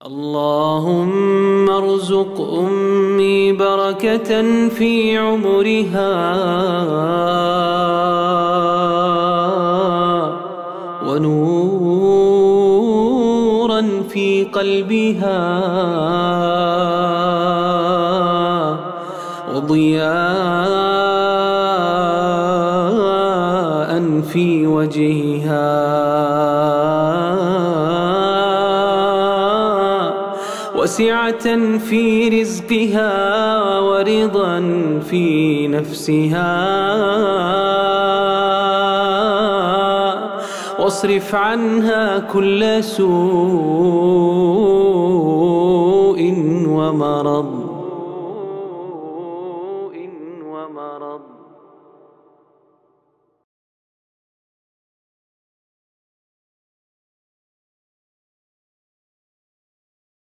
اللهم ارزق أمي بركة في عمرها ونورا في قلبها وضياء في وجهها وسعة في رزقها ورضا في نفسها واصرف عنها كل سوء